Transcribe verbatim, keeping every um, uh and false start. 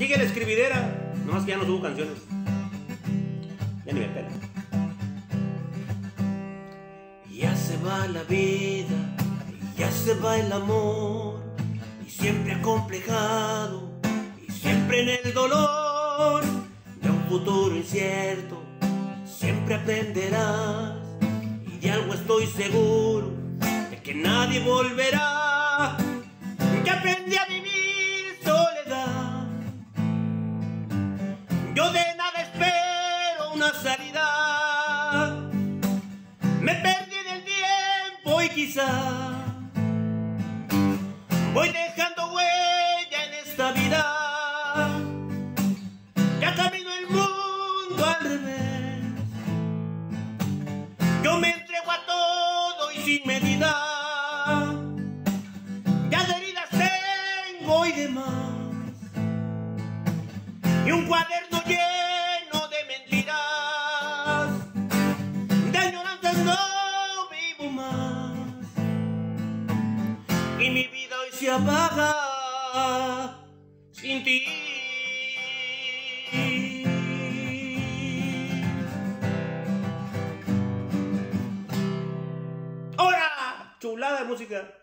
Sigue la escribidera, nomás que ya no subo canciones. Ya ni me pela. Ya se va la vida, ya se va el amor, y siempre acomplejado, y siempre en el dolor de un futuro incierto. Siempre aprenderás, y de algo estoy seguro, de que nadie volverá. Que aprendí a vivir soledad, yo de nada espero una salida. Me perdí en el tiempo y quizá voy dejando huella en esta vida. Ya camino el mundo al revés, yo me entrego a todo y sin medida. Ya de heridas tengo y demás, y un cuaderno lleno de mentiras. De añoranzas no vivo más, y mi vida hoy se apaga sin ti. ¡Hola! Chulada de música.